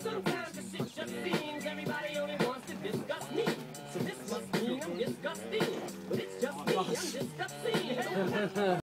Sometimes the shit just seems everybody only wants to discuss me. So this must mean I'm disgusting. But it's just me, I'm disgusting.